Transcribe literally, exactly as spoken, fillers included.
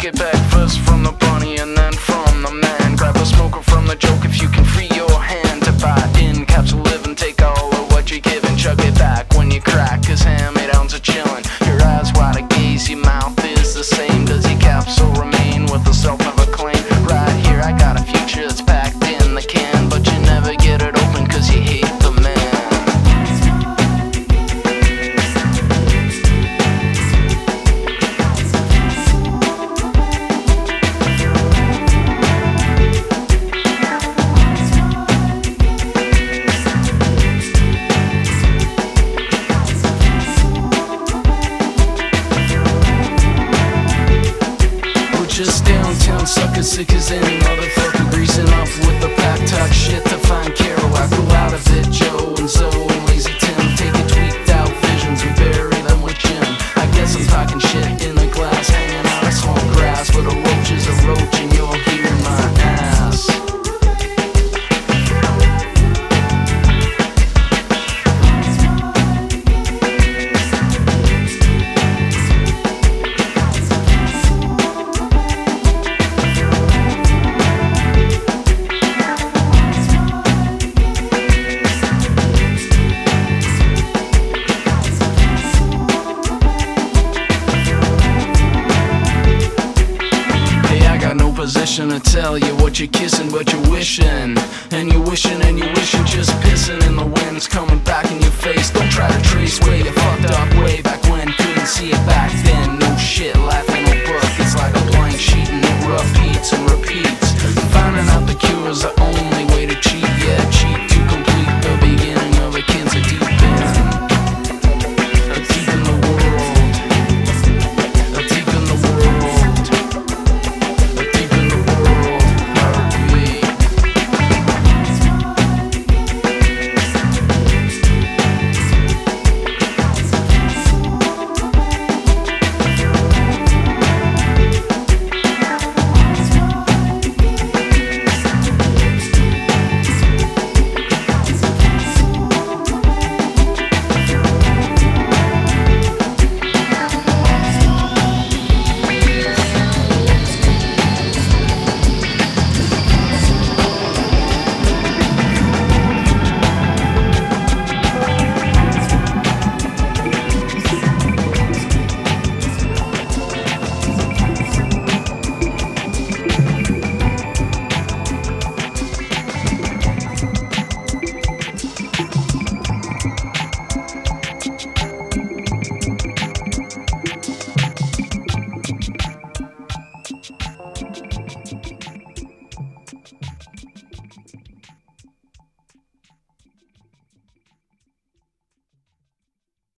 take it back first from the bunny and then from the man. Grab a smoker from the joke if you can free your hand to buy in caps of living. Take all of what you're given, chug it back when you crack, cause hand-me-downs are chillin'. Your eyes wide to gaze, your mouth is the same. Does your capsule remain with the self of a claim? Right here I got a future that's packed in the can, but you never get it open cause you hate the man. Just downtown sucker sick as any motherfucker, greasing up with the pack talk shit to find Carol. I go out of it, Joe and Zoe and Lazy Tim, taking tweaked out visions and bury them with Jim. I guess I'm talking shit in a glass, hanging out of small grass, but a roach is a roach and you'll hear my ass. Position to tell you what you're kissing, but you're wishing, and you're wishing, and you're wishing, just pissing in the wind. It's coming back in your face. Don't try to trace where you fucked up way back when. Couldn't see it back then. No shit, laughing no book. It's like a blank sheet and it repeats and repeats.